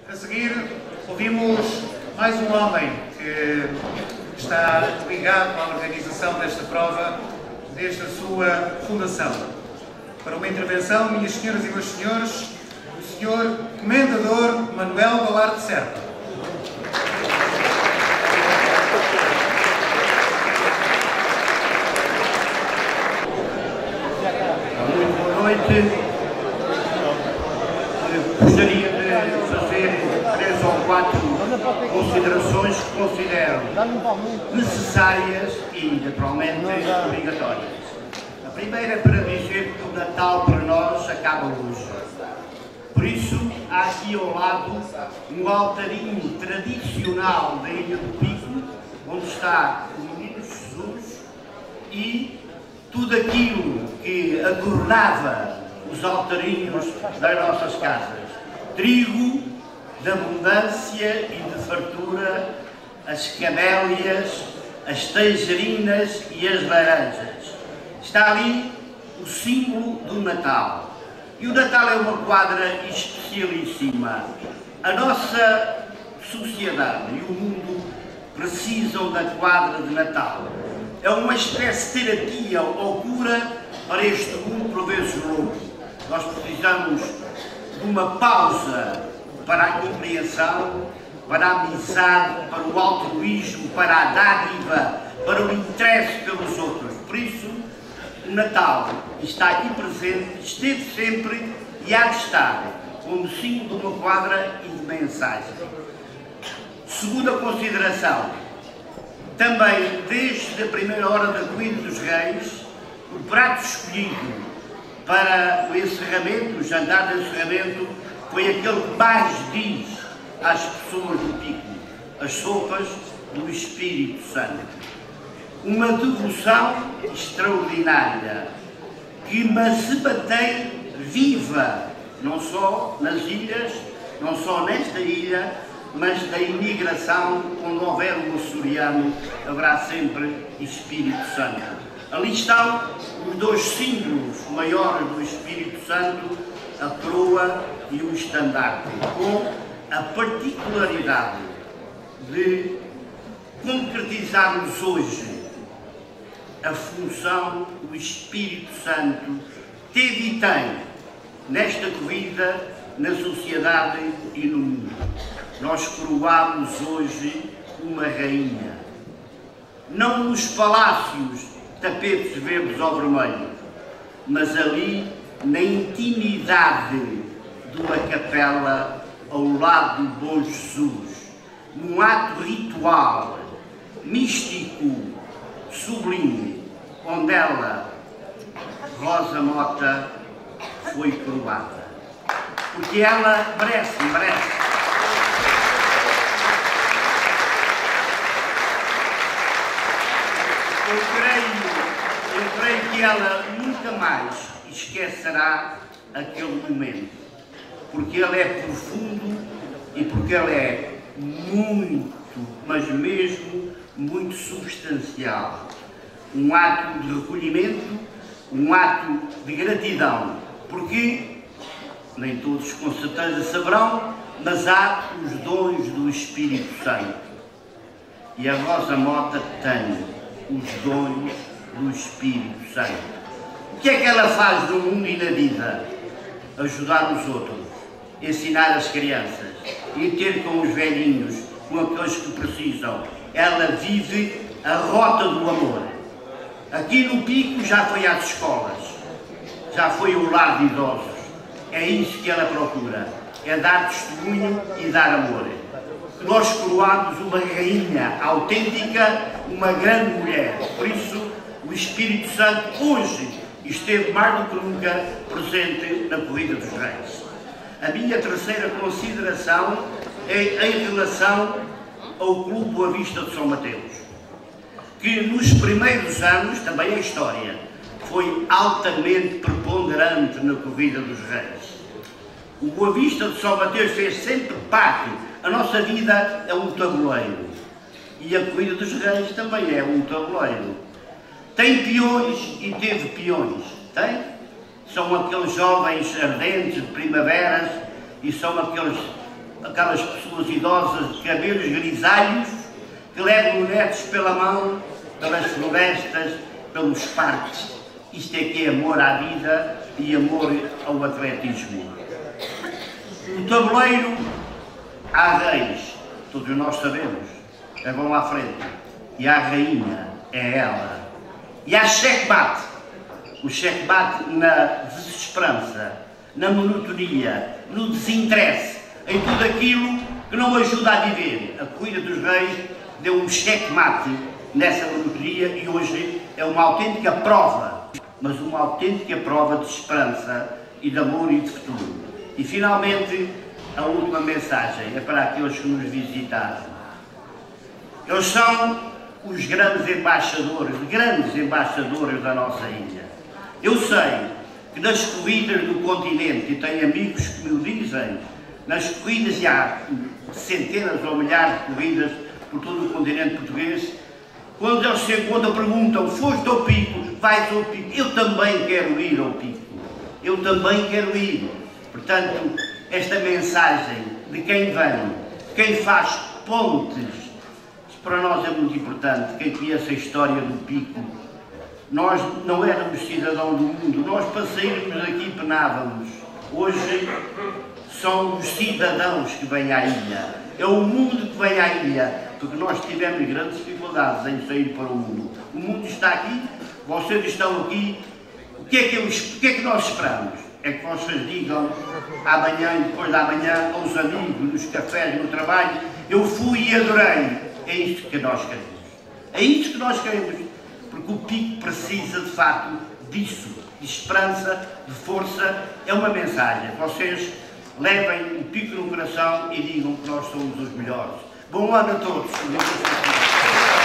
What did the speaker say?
A seguir, ouvimos mais um homem que está ligado à organização desta prova desde a sua fundação. Para uma intervenção, minhas senhoras e meus senhores, o Sr. Comendador Manuel Balarde Serpa. Muito boa noite. Gostaria de fazer 3 ou 4 considerações que considero necessárias e, naturalmente, obrigatórias. A primeira é para dizer que o Natal para nós acaba hoje. Por isso, há aqui ao lado um altarinho tradicional da Ilha do Pico, onde está o Menino Jesus e tudo aquilo que adornava os altarinhos das nossas casas. Trigo de abundância e de fartura, as camélias, as tangerinas e as laranjas. Está ali o símbolo do Natal. E o Natal é uma quadra especialíssima. A nossa sociedade e o mundo precisam da quadra de Natal. É uma espécie de terapia ou cura para este mundo por vezes louco. Nós precisamos de uma pausa para a compreensão, para a amizade, para o altruísmo, para a dádiva, para o interesse pelos outros. Por isso, o Natal está aqui presente, esteve sempre e há de estar como símbolo de uma quadra e de mensagem. Segunda consideração, também desde a primeira hora da comida dos reis, o prato escolhido para o encerramento, o jantar de encerramento, foi aquele que mais diz às pessoas do Pico, as sopas do Espírito Santo. Uma devoção extraordinária, que se mantém viva, não só nas ilhas, não só nesta ilha, mas da imigração, quando houver um açoriano, haverá sempre Espírito Santo. Ali estão os 2 símbolos maiores do Espírito Santo, a coroa e o estandarte, com a particularidade de concretizarmos hoje a função do Espírito Santo teve e tem nesta corrida, na sociedade e no mundo. Nós coroamos hoje uma rainha, não nos palácios tapetes verdes ou vermelhos, mas ali na intimidade de uma capela ao lado do Bom Jesus, num ato ritual, místico, sublime, onde ela, Rosa Mota, foi coroada. Porque ela merece. Eu creio que ela nunca mais esquecerá aquele momento, porque ele é profundo e porque ele é muito, mas mesmo muito substancial. Um ato de recolhimento, um ato de gratidão, porque nem todos com certeza saberão, mas há os dons do Espírito Santo. E a Rosa Mota tem os dons do Espírito Santo. O que é que ela faz no mundo e na vida? Ajudar os outros, ensinar as crianças, ir ter com os velhinhos, com aqueles que precisam. Ela vive a rota do amor. Aqui no Pico já foi às escolas, já foi ao lar de idosos. É isso que ela procura, é dar testemunho e dar amor. Nós coroamos uma rainha autêntica, uma grande mulher. Por isso, o Espírito Santo hoje esteve mais do que nunca presente na Corrida dos Reis. A minha terceira consideração é em relação ao Clube Boa Vista de São Mateus, que nos primeiros anos, também a história, foi altamente preponderante na Corrida dos Reis. O Boa Vista de São Mateus fez sempre parte. A nossa vida é um tabuleiro e a Corrida dos Reis também é um tabuleiro. Tem peões e teve peões, tem? São aqueles jovens ardentes de primaveras e são aqueles aquelas pessoas idosas de cabelos grisalhos que levam netos pela mão, pelas florestas, pelos parques. Isto é que é amor à vida e amor ao atletismo. No tabuleiro há reis, todos nós sabemos, vão à frente. E há rainha, é ela. E há checkmate. O checkmate na desesperança, na monotonia, no desinteresse, em tudo aquilo que não ajuda a viver. A corrida dos reis deu um checkmate nessa monotonia e hoje é uma autêntica prova, mas uma autêntica prova de esperança e de amor e de futuro. E finalmente, a última mensagem é para aqueles que nos visitaram. Eles são os grandes embaixadores da nossa ilha. Eu sei que nas corridas do continente, e tenho amigos que me o dizem, nas corridas, e há centenas ou milhares de corridas por todo o continente português, quando eles se encontram, perguntam: foste ao pico? Vais ao pico? Eu também quero ir ao pico. Eu também quero ir. Portanto, esta mensagem de quem vem, quem faz pontes, para nós é muito importante. Quem conhece a história do pico, nós não éramos cidadãos do mundo, nós para sairmos daqui penávamos. Hoje são os cidadãos que vêm à ilha, é o mundo que vem à ilha, porque nós tivemos grandes dificuldades em sair para o mundo. O mundo está aqui, vocês estão aqui, o que é que nós esperamos? É que vocês digam amanhã e depois da manhã aos amigos, nos cafés, no trabalho: eu fui e adorei. É isto que nós queremos. É isto que nós queremos. Porque o pico precisa, de facto, disso. De esperança, de força. É uma mensagem. Vocês levem o pico no coração e digam que nós somos os melhores. Bom ano a todos.